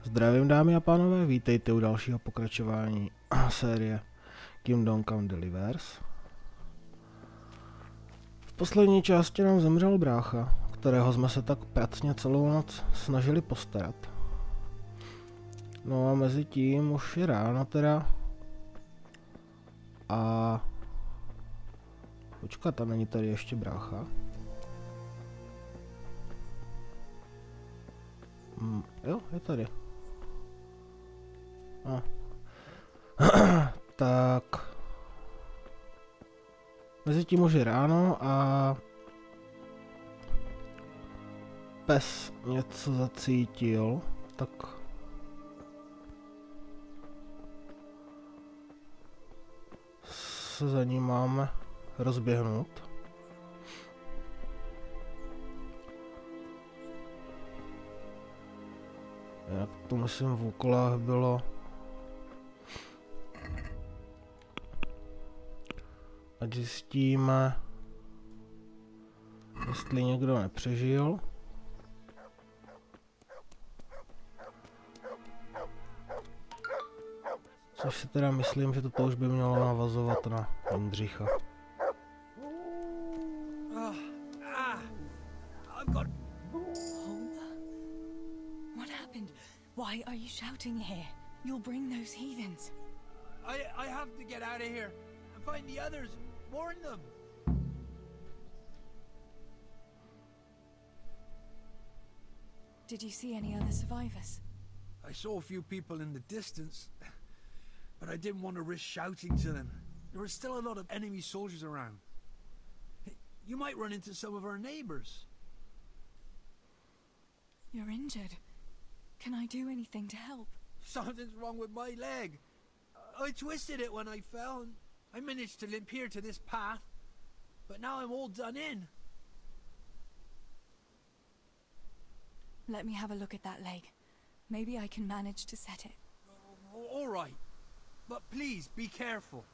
Zdravím dámy a pánové, vítejte u dalšího pokračování série Kingdom Come Deliverance. V poslední části nám zemřel brácha, kterého jsme se tak pracně celou noc snažili postarat. No a mezi tím už je ráno teda. A... Počkat, a není tady ještě brácha? Jo, je tady. Tak. Mezitím už je ráno a pes něco zacítil, tak se za ním máme rozběhnout. Jak to myslím v úkolách bylo. Ať zjistíme, jestli někdo nepřežil. Což si teda myslím, že toto už by mělo navazovat na Jindřicha. What happened? Why are you shouting here? You'll bring those heathens. I have to get out of here and find the others. Warn them. Did you see any other survivors? I saw a few people in the distance, but I didn't want to risk shouting to them. There were still a lot of enemy soldiers around. You might run into some of our neighbors. You're injured. Can I do anything to help? Something's wrong with my leg. I twisted it when I fell, and I managed to limp here to this path, but now I'm all done in. Let me have a look at that leg. Maybe I can manage to set it. All right, but please be careful.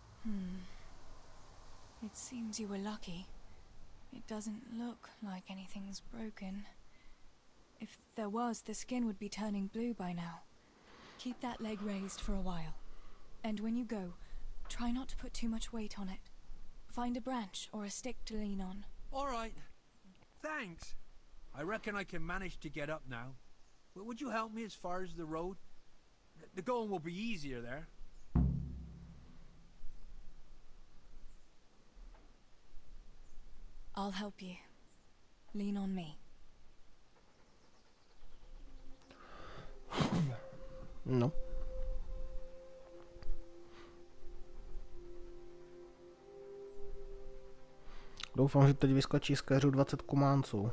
It seems you were lucky. It doesn't look like anything's broken. If there was, the skin would be turning blue by now. Keep that leg raised for a while. And when you go, try not to put too much weight on it. Find a branch or a stick to lean on. All right, thanks. I reckon I can manage to get up now. But would you help me as far as the road? The going will be easier there. I'll help you. Lean on me. No. Doufám, že teď vyskočí z keřu 20 kumánců.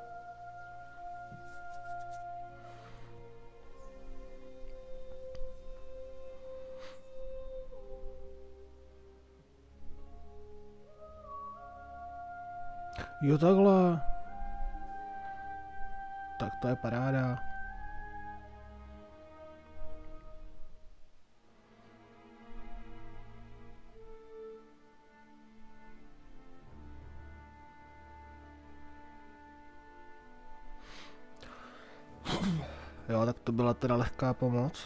Jo, takhle. Tak to je paráda. Jo, tak to byla teda lehká pomoc.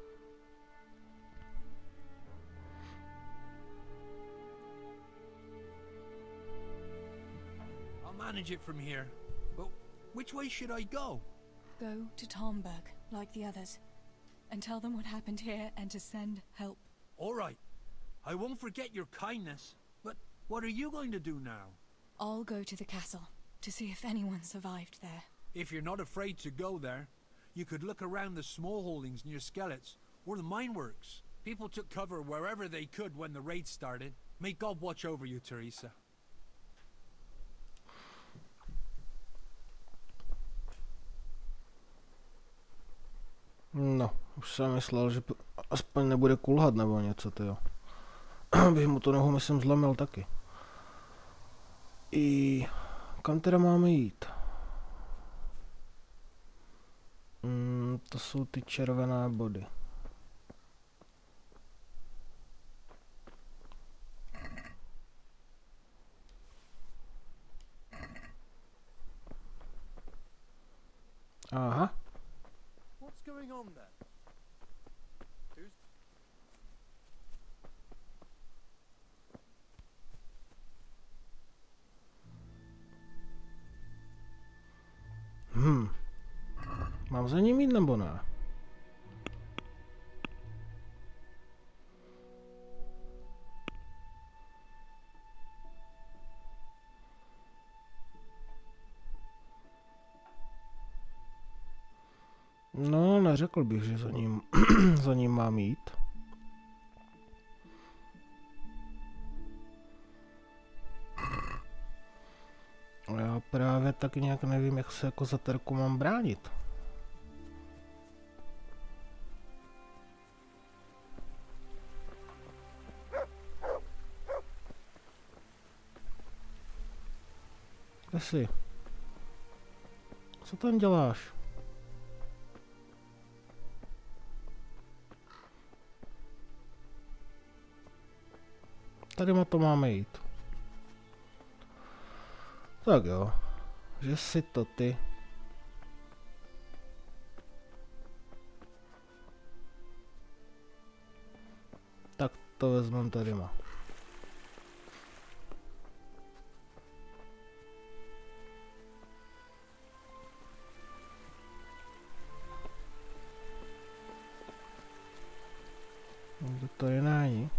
I'll manage it from here. But which way should I go? Go to Tomberg, like the others, and tell them what happened here and to send help. All right. I won't forget your kindness. But what are you going to do now? I'll go to the castle to see if anyone survived there. If you're not afraid to go there, you could look around the small holdings near Skellets, or the mine works. People took cover wherever they could when the raid started. May God watch over you, Teresa. No, už jsem myslel, že aspoň nebude kulhat nebo něco, tyjo. Bych mu tu nohu, myslím, zlomil taky. I kam teda máme jít? To jsou ty červené body. Aha. going on there? Who's... Mám za ním jít nebo ne? No, neřekl bych, že za ním, za ním mám jít. Já právě tak nějak nevím, jak se jako za terku mám bránit. Kde jsi? Co tam děláš? Tady to máme jít. Tak jo, že si to ty. Tak to vezmeme tady má. To tady není.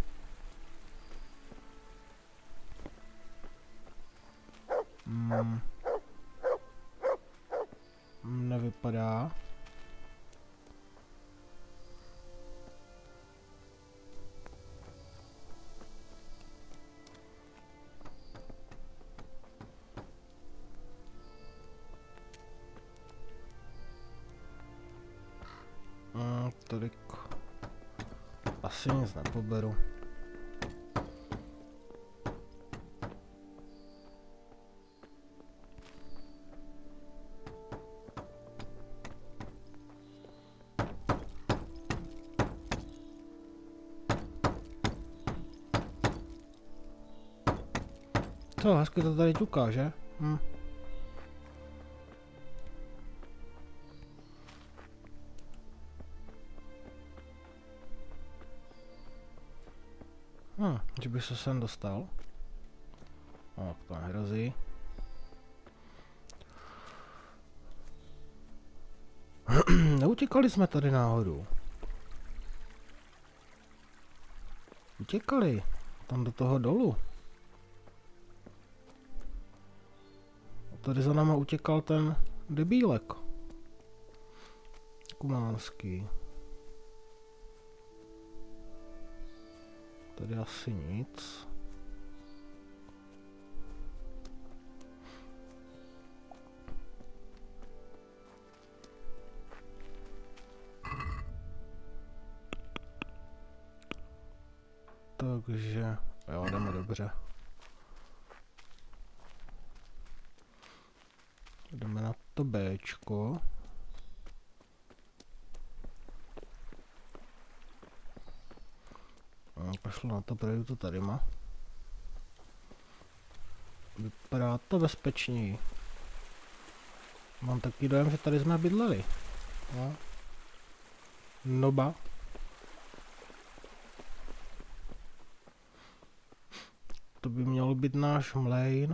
Nevypadá. Tolik. Asi nic nepoberu. Co, hezky to tady ťuká, že? Že by se sem dostal. O, to nehrozí. Neutěkali jsme tady náhodou. Utěkali. Tam do toho dolu. Tady za náma utěkal ten debílek. Kumánský. Tady asi nic. Takže, jo, jdeme dobře. Jdeme na to Bčko. Pošlu na to, projdu to tady má. Vypadá to bezpečněji. Mám taky dojem, že tady jsme bydleli. No. Noba. To by měl být náš mlejn.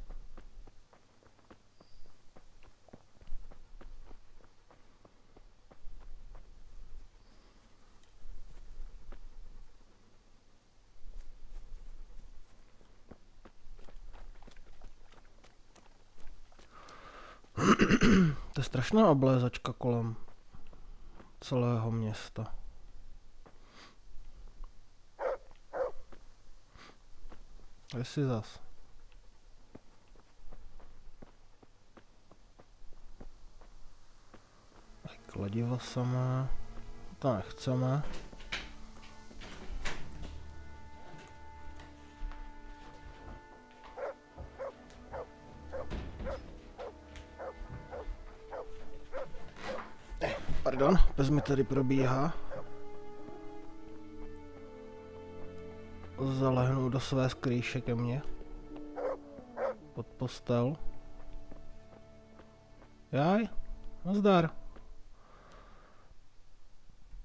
To je strašná oblézačka kolem celého města. Kde jsi zas? Kladivo samé. To nechceme. Pardon, pes mi tady probíhá. Zalehnu do své skrýše ke mně. Pod postel. Jaj, nazdar.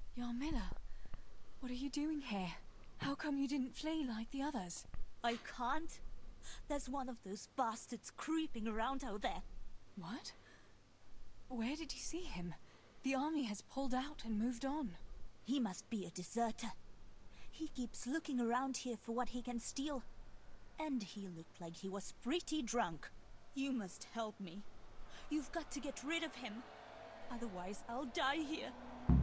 Yarmila, what are you doing here? How come you didn't flee like the others? I can't. There's one of those bastards creeping around out there. What? Where did you see him? The army has pulled out and moved on. He must be a deserter. He keeps looking around here for what he can steal. And he looked like he was pretty drunk. You must help me. You've got to get rid of him. Otherwise, I'll die here.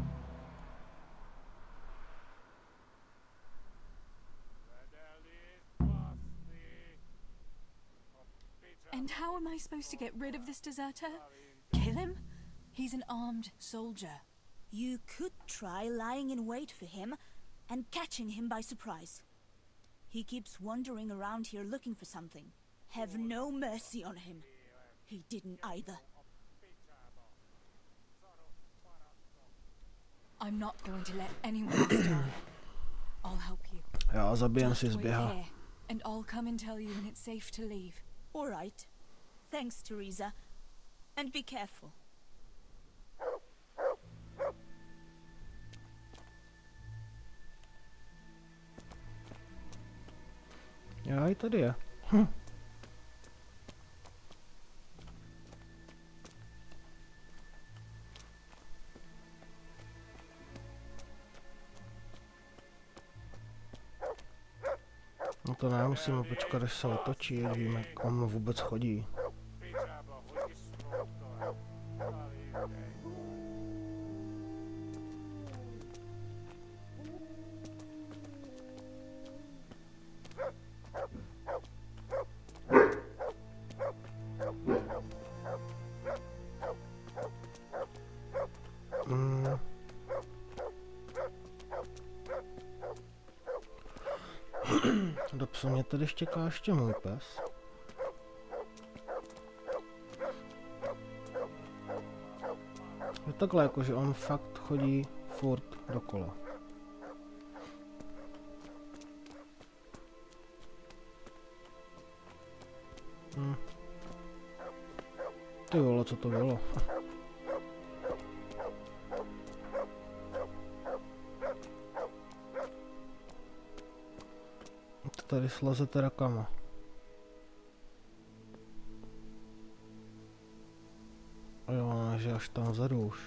And how am I supposed to get rid of this deserter? Kill him? He's an armed soldier. You could try lying in wait for him and catching him by surprise. He keeps wandering around here looking for something. Have no mercy on him. He didn't either. I'm not going to let anyone else die. I'll help you. Já zabijem Just si wait zběha. here, and I'll come and tell you when it's safe to leave. All right. Thanks, Teresa. And be careful. Já i tady je. No to ne, musíme počkat, až se otočí, ať víme, kam vůbec chodí. Do psu mě tady štěká ještě můj pes. Je takhle jako, že on fakt chodí furt dokola. Ty vole, co to bylo? To tady slezete rakama. Jo, že až tam vzadu už.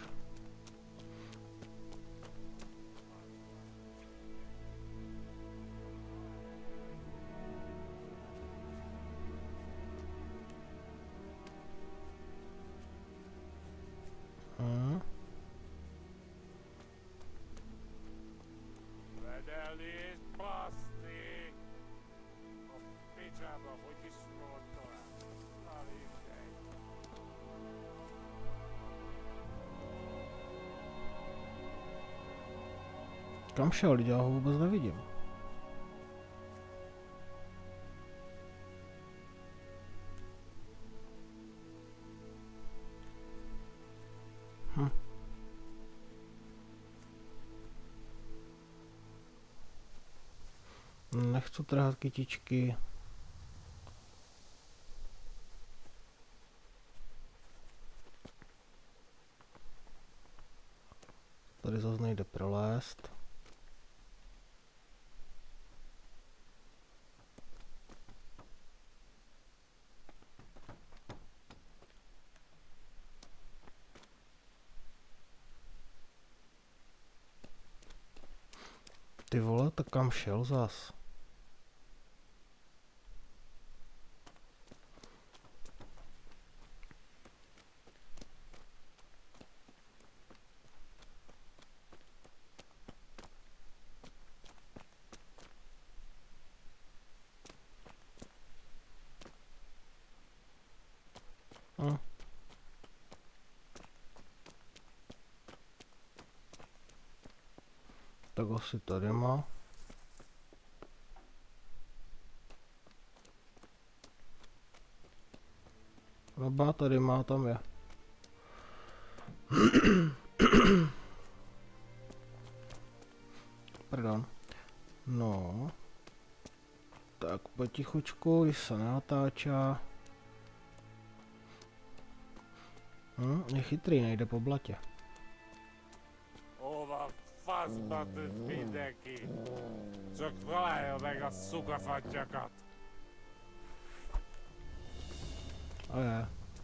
Kam šel, lidi, já ho vůbec nevidím. Nechci trhat kytičky. Tady zase nejde prolézt. Ty vole, tak kam šel zas? Tak asi tady má. Roba tady má, tam je. Pardon. No. Tak potichučku, když se natáčá. Je chytrý, nejde po blatě. Raspatud midagi. See vale on väga sugavat jagat. Okay.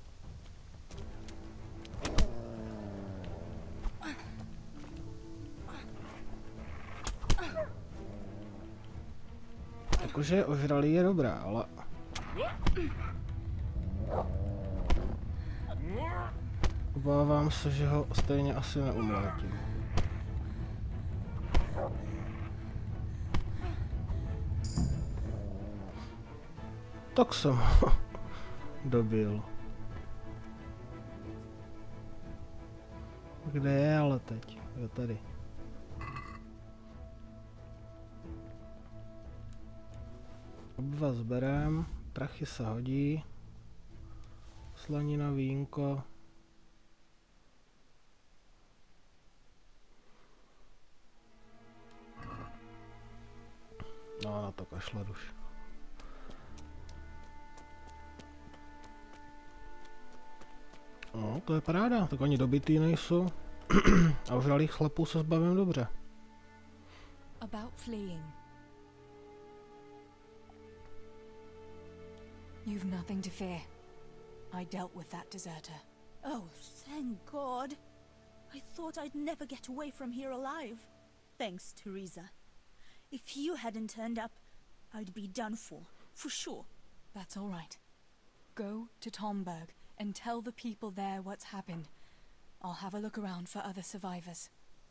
Jakože ožralý je dobrá, ale... Obávám se, že ho stejně asi neumlátím. Tak jsem ho dobil. Kde je ale teď? Jo, tady. Obyva zberem, prachy se hodí. Slanina, vínko. No, na to kašlat už. No, to je paráda, tak oni dobitý nejsou. A ožralých chlapů se zbavím dobře. About fleeing. You've nothing to fear. I dealt with that deserter. Oh, thank God. I thought I'd never get away from here alive. Thanks, Teresa. If you hadn't turned up, I'd be done for sure. That's all right. Go to Tomberg and tell the people there what's happened. I'll have a look around for other survivors.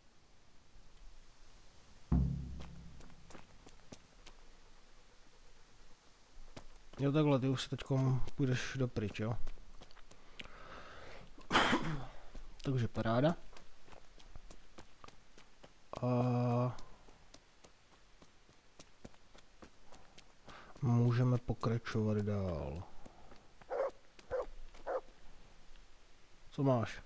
Jo, takhle, ty už si teďkom půjdeš dopryč, jo? Takže paráda. A... můžeme pokračovat dál. Co máš?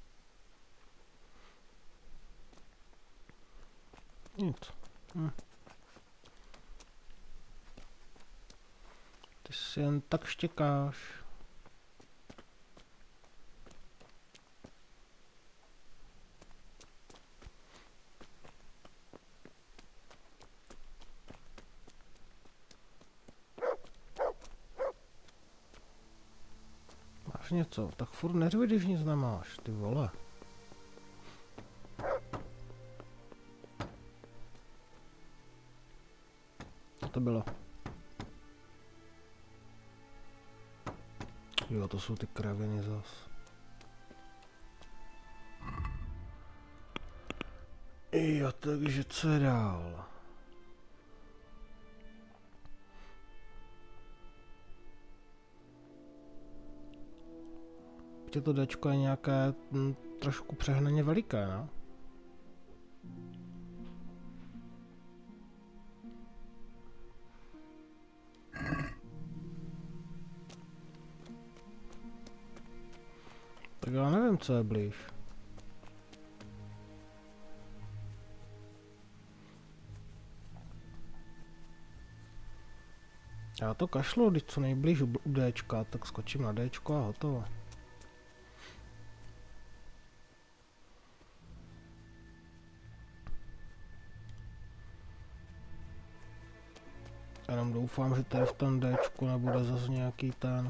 Nic. Ty si jen tak štěkáš. Máš něco? Tak furt neřvi, když nic nemáš, ty vole. Co to bylo? Jo, to jsou ty kraviny zas. Jo, takže co je dál? To dečko je nějaké trošku přehnaně veliké, no? Tak já nevím, co je blíž. Já to kašlu, když co nejblíž u Dčka, tak skočím na Dčko a hotovo. Jenom doufám, že tady v tom Dčku nebude zase nějaký ten...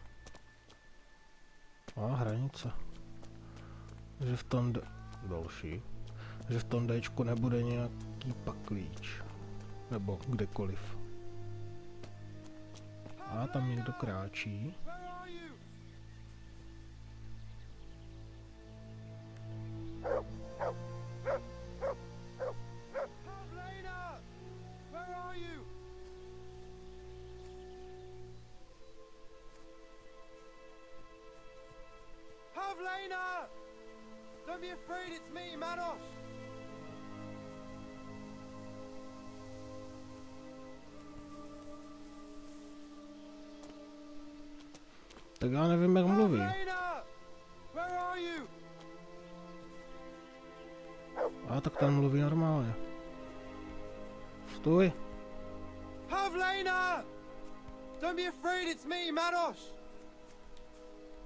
hranice. Že v tom další. Že v tom Dčku nebude nějaký paklíč. Nebo kdekoliv. A tam někdo kráčí. Pavlena! Don't be afraid, it's me, Manos! Tak já nevím, jak mluví. Pavlena! Where are you? A tak ten mluví normálně. Stůj! Pavlena! Don't be afraid, it's me, Manos!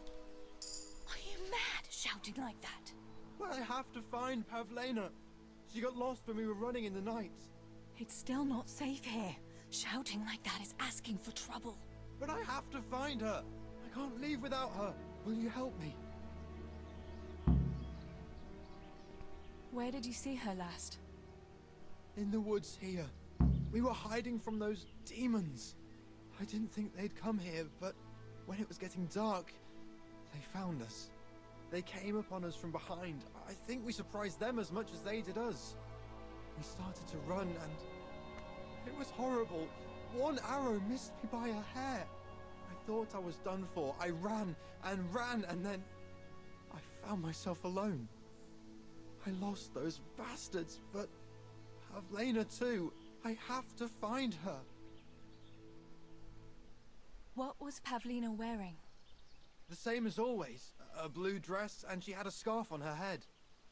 Are you mad, shouting like that? Well, I have to find Pavlena. She got lost when we were running in the night. It's still not safe here. Shouting like that is asking for trouble. But I have to find her. I can't leave without her. Will you help me? Where did you see her last? In the woods here. We were hiding from those demons. I didn't think they'd come here, but when it was getting dark, they found us. They came upon us from behind. I think we surprised them as much as they did us. We started to run and it was horrible. One arrow missed me by a hair. I thought I was done for. I ran and then I found myself alone. I lost those bastards, but Pavlena too. I have to find her. What was Pavlina wearing? The same as always. A blue dress, and she had a scarf on her head.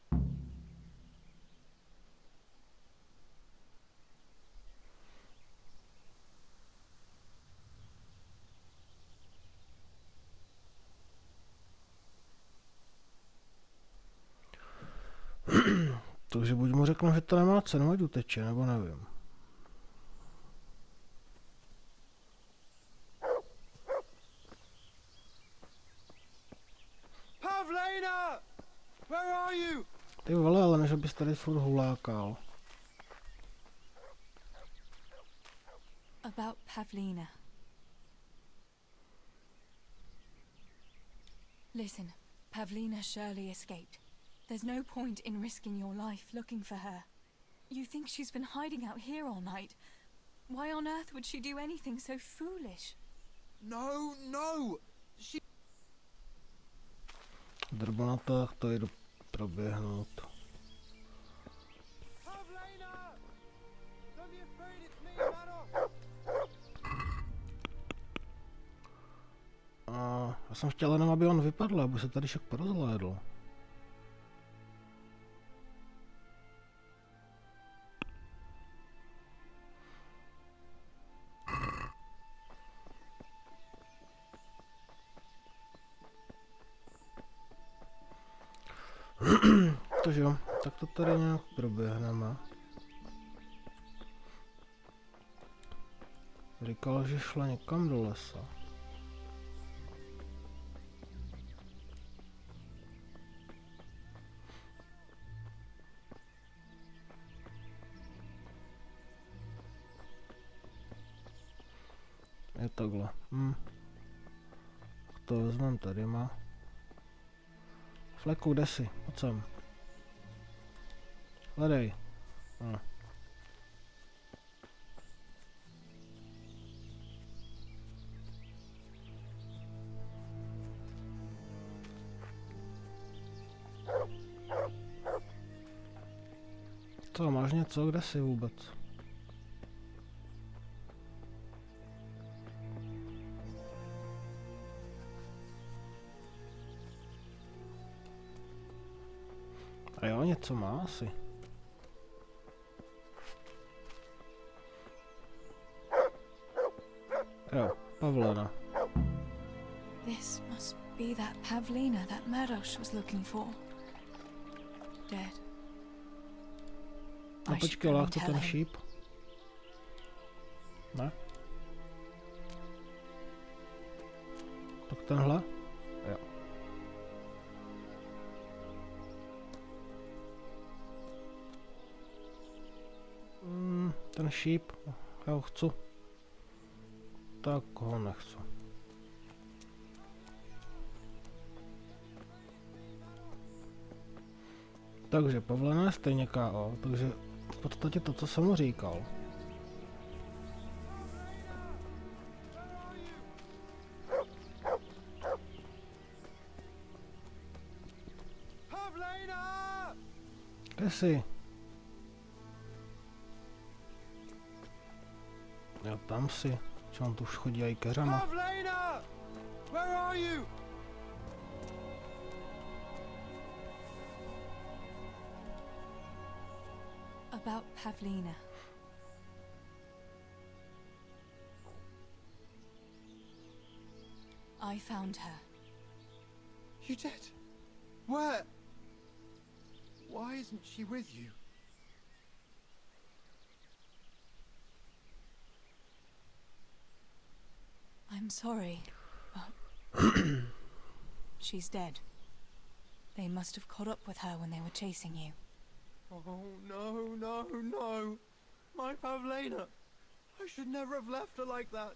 Takže buď mu řeknu, že to nemá cenu, ať uteče, nebo nevím. Pavlena! Where are you? Ty vole, ale než bys tady furt hulákal. About Pavlina. Listen, Pavlina surely escaped. There's no point in risking your life looking for her. You think she's been hiding out here all night? Why on earth would she do anything so foolish? No! She... Drbo na to, jak to jdu proběhnout. Pavlena! Don't be afraid, it's me, Manos! Já jsem chtěl jenom, aby on vypadl, aby se tady však porozhlédl. Takže jo, tak to tady nějak proběhneme. Říkal, že šla někam do lesa. Je takhle. Tak to vezmeme tady má. Fleku, kde jsi? Pojď sem. Hledej. Co, máš něco? Kde jsi vůbec? A jo, něco má asi. Jo, Pavlena. This must be that Pavlina that Maros was looking for. Dead. No počkej, lách to ten šíp. Ne? Tak tenhle? Jo. Ten šíp, já ho chci. Tak ho nechci. Takže Pavlena je stejně KO, takže v podstatě to, co jsem mu říkal. Pavlena! Kde jsi? Jo, tam si. Čo on tu už chodí aj keřama. Pavlena! Where are you? About Pavlina. I found her. You did? Where? Why isn't she with you? I'm sorry, but she's dead. They must have caught up with her when they were chasing you. Oh, no, no, no. My Pavlena. I should never have left her like that.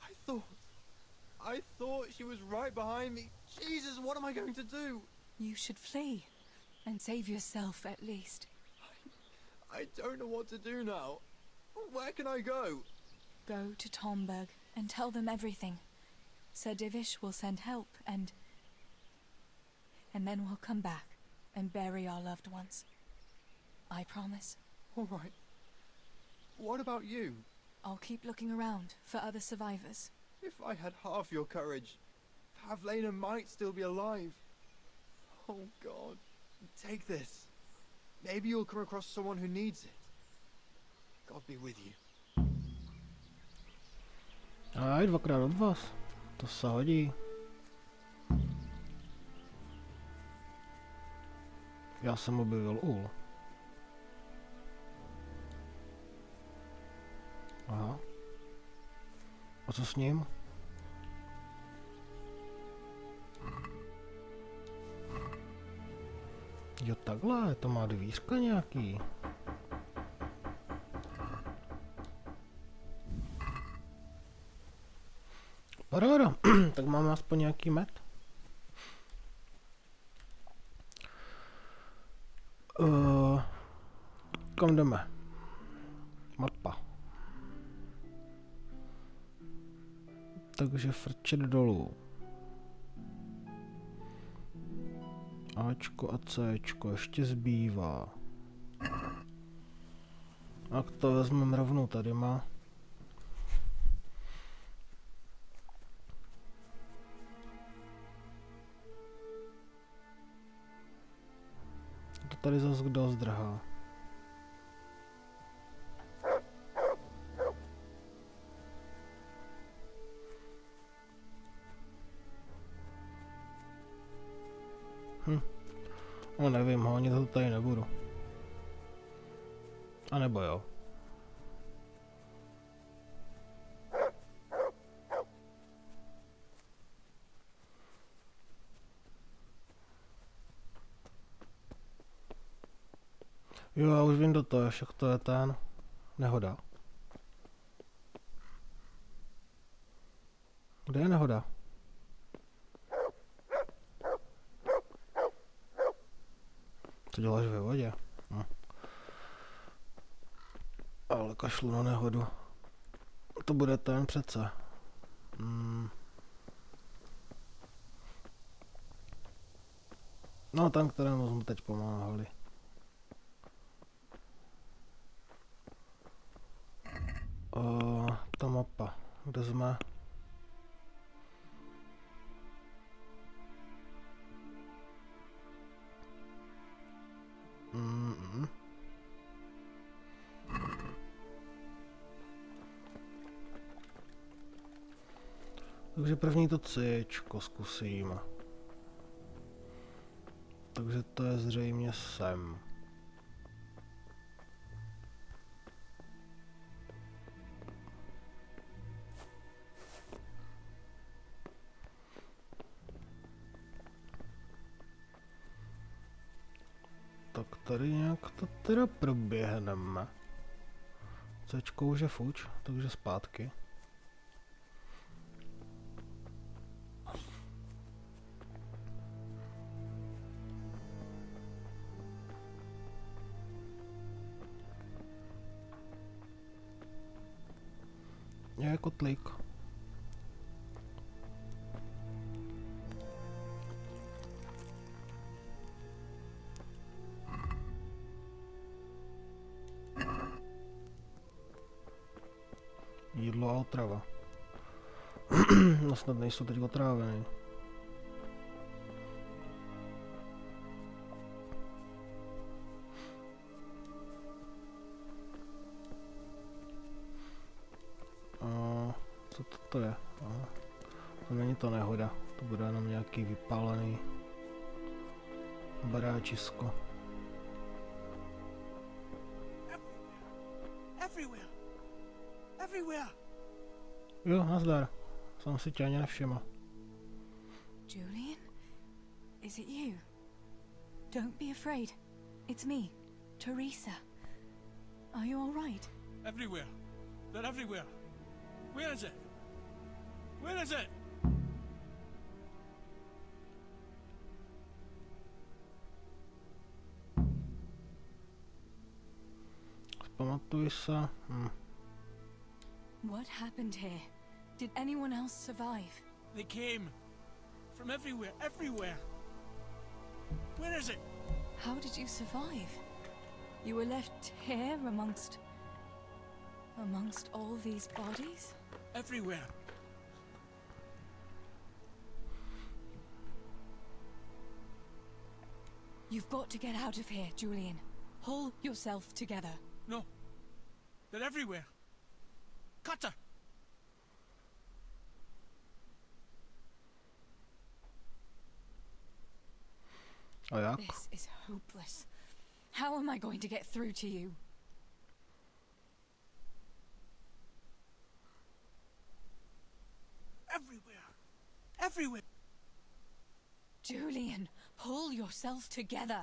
I thought she was right behind me. Jesus, what am I going to do? You should flee and save yourself at least. I don't know what to do now. Where can I go? Go to Tomberg and tell them everything. Sir Divish will send help and then we'll come back and bury our loved ones. I promise. All right. What about you? I'll keep looking around for other survivors. If I had half your courage, Pavlena might still be alive. Oh, God. Take this. Maybe you'll come across someone who needs it. God be with you. Aj, dvakrát od vás. To se hodí. Já jsem objevil úl. Aha. A co s ním? Jo, takhle, to má dvířka nějaký. Paráda, tak máme aspoň nějaký med. Kam jdeme? Mapa. Takže frčet dolů. Ačko a Cčko ještě zbývá. A to vezmeme rovnou, tady má. To tady zase kdo zdrhá. No nevím, honit to tady nebudu. A nebo jo. Jo, já už vím do toho, však to je ten nehoda. Kde je nehoda? Co děláš ve vodě? Hm. Ale kašlu na nehodu. To bude ten přece. No ten, kterému jsme teď pomáhali. Ta mapa, kde jsme? Takže první to Cčko zkusím. Takže to je zřejmě sem. Tak tady nějak to teda proběhneme. Cčko už je fuč, takže zpátky. Je kotlík. Jídlo a otrava. No snad nejsou teď otrávený. Co to je? To není to nehoda, to bude jenom nějaký vypálený baráčisko. Jo, nazdar. Jsem si tě ani nevšiml. Julian? Is it you? Don't be afraid. It's me, Teresa. Are you all right? Everywhere. They're everywhere. Where is it? Where is it? Pamatuj se. What happened here? Did anyone else survive? They came. From everywhere, everywhere. Where is it? How did you survive? You were left here amongst all these bodies? Everywhere. You've got to get out of here, Julian. Pull yourself together. No. They're everywhere. Cutter! A jak? This is hopeless. How am I going to get through to you? Everywhere. Everywhere. Julian, pull yourself together.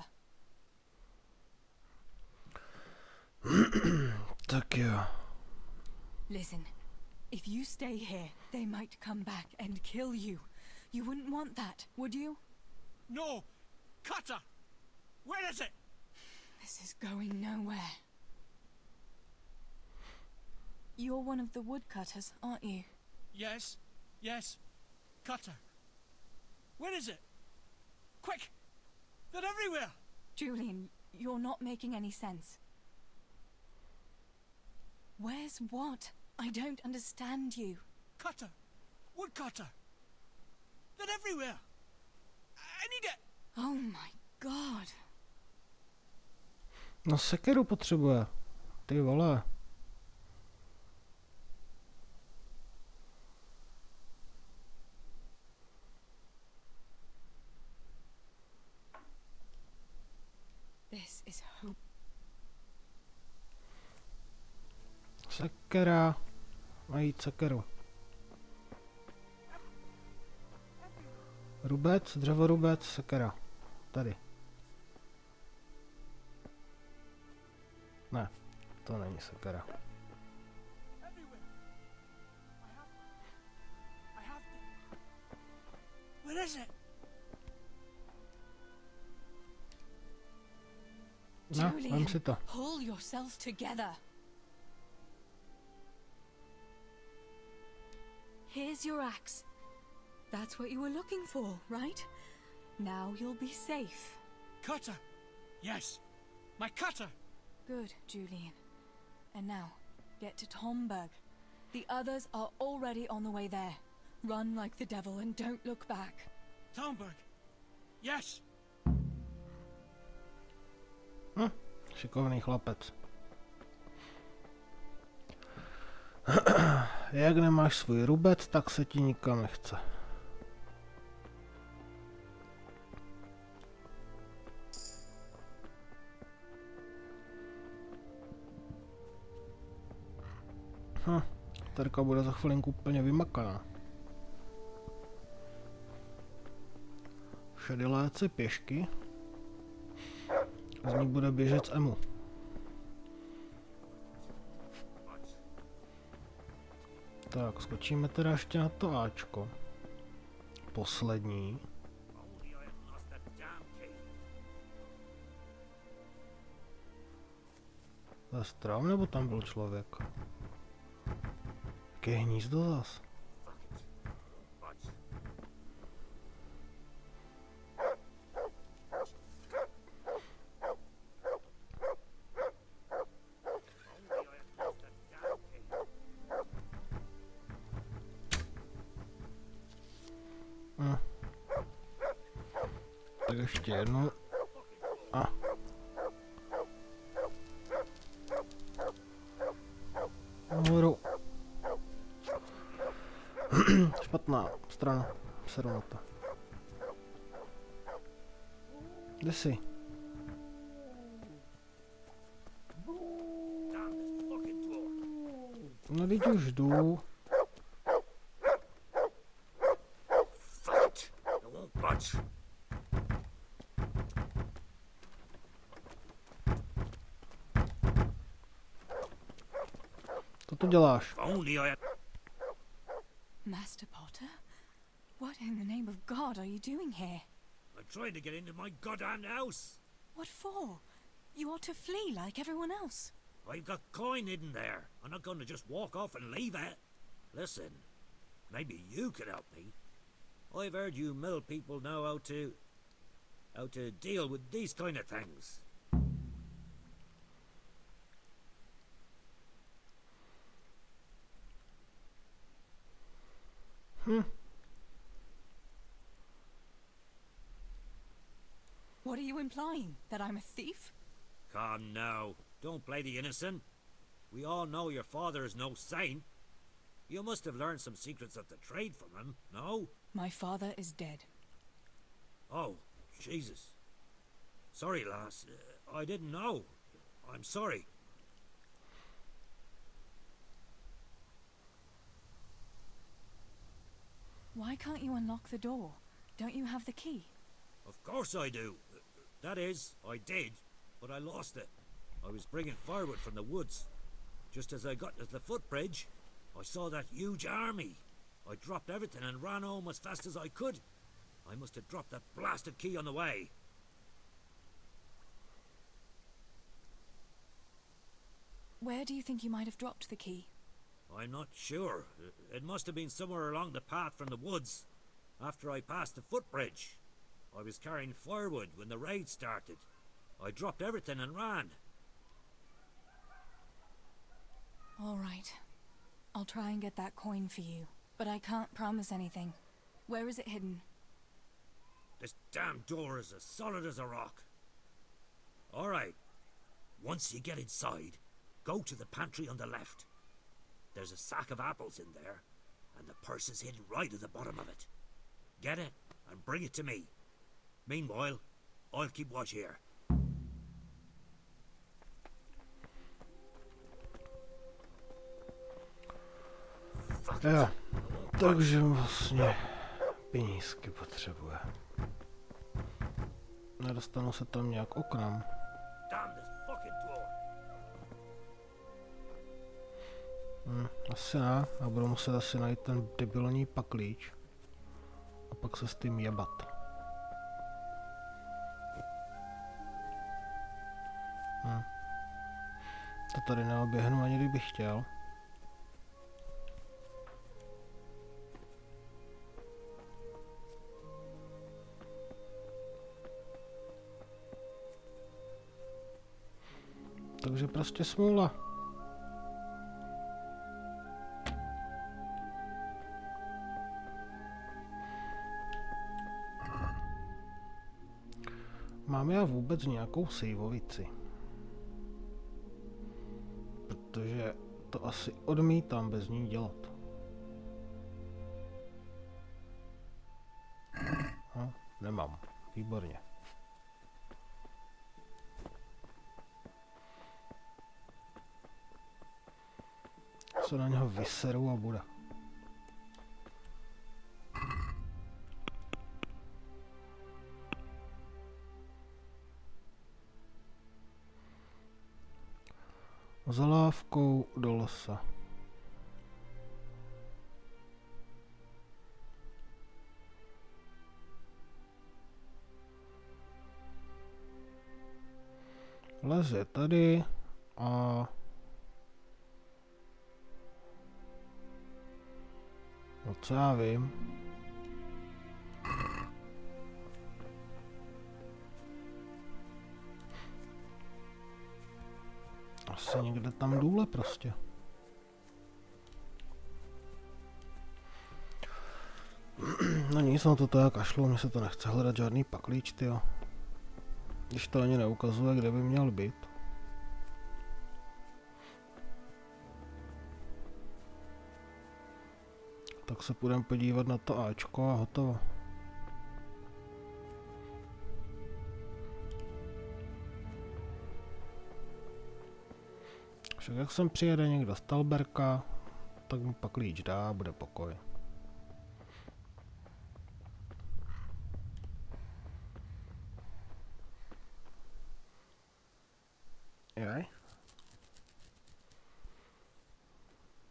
Tak jo. Listen, if you stay here, they might come back and kill you. You wouldn't want that, would you? No! Cutter! Where is it? This is going nowhere. You're one of the woodcutters, aren't you? Yes. Yes. Cutter. Where is it? Quick! They're everywhere! Julian, you're not making any sense. Where's what? I don't understand you. Cutter! Woodcutter! They're everywhere! I need it! Oh my god. No sekeru potřebuje. Ty vole. This is hope. Sekera. Najít sekeru. Rubec, dřevorubec, sekera. Tady. Ne, to není sekera. Where is it? No, vem si to. Pull yourself together. Here's your axe. That's what you were looking for, right? Now you'll be safe. Cutter! Yes! My cutter! Good, Julian. And now, get to Tomberg. The others are already on the way there. Run like the devil and don't look back. Tomberg! Yes! Šikovný chlapec. Jak nemáš svůj rubec, tak se ti nikam nechce. Terka bude za chvilinku úplně vymakaná. Šediléce pěšky. Z ní bude běžet z Emu. Tak, skočíme teda ještě na to Ačko. Poslední. To je strom, nebo tam byl člověk? Jaké hnízdo zas? Tak ještě jednou. A. Nahoru. Špatná strana. Seru na to. Kde jsi? No teď už jdu. to děláš? If only I had... Master Potter? What in the name of God are you doing here? I'm trying to get into my goddamn house. What for? You ought to flee like everyone else. I've got coin hidden there. I'm not going to just walk off and leave it. Listen, maybe you could help me. I've heard you mill people know how to deal with these kind of things. What are you implying? That I'm a thief? Come now, don't play the innocent. We all know your father is no saint. You must have learned some secrets of the trade from him, no? My father is dead. Oh, Jesus. Sorry, lass. I didn't know. I'm sorry. Why can't you unlock the door? Don't you have the key? Of course I do. That is, I did, but I lost it. I was bringing firewood from the woods. Just as I got to the footbridge, I saw that huge army. I dropped everything and ran home as fast as I could. I must have dropped that blasted key on the way. Where do you think you might have dropped the key? I'm not sure. It must have been somewhere along the path from the woods. After I passed the footbridge. I was carrying firewood when the raid started. I dropped everything and ran. All right. I'll try and get that coin for you, but I can't promise anything. Where is it hidden? This damn door is as solid as a rock. All right. Once you get inside, go to the pantry on the left. There's a sack of apples in there, and the purse is hidden right at the bottom of it. Get it and bring it to me. Meanwhile, I'll keep watch here. Jo, takže vlastně penízky potřebuje. Nedostanu se tam nějak oknem. Damn this fucking door. Asi ne, a budu muset asi najít ten debilní paklíč. A pak se s tím jebat. To tady neoběhnu ani kdybych chtěl. Takže prostě smůla. Mám já vůbec nějakou sejvovici? Protože to asi odmítám bez ní dělat. No, nemám. Výborně. Se na něho vyseru a bude. Za lávkou do lesa. Les je tady a no co já vím. Asi někde tam důle prostě. No nic, no to jak kašlu, mně se to nechce hledat žádný paklíč, tyjo. Když to ani neukazuje, kde by měl být. Tak se půjdeme podívat na to Ačko a hotovo. Však jak sem přijede někdo z Talberka, tak mu pak klíč dá a bude pokoj. Jaj.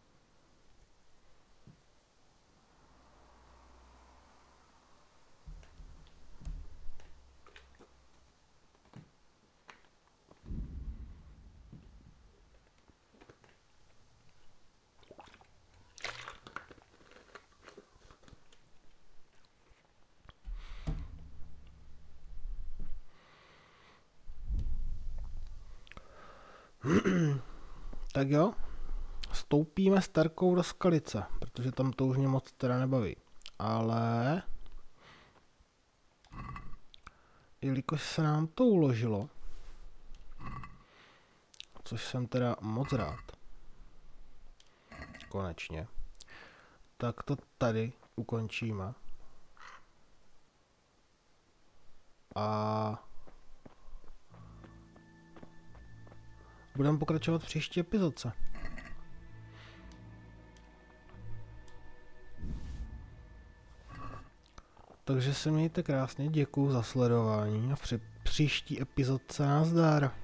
Tak jo, stoupíme s Terkou do Skalice, protože tam to už mě moc teda nebaví. Ale jelikož se nám to uložilo, což jsem teda moc rád, konečně, tak to tady ukončíme. A budeme pokračovat v příští epizodce. Takže se mějte krásně, děkuju za sledování a při příští epizodce nazdar.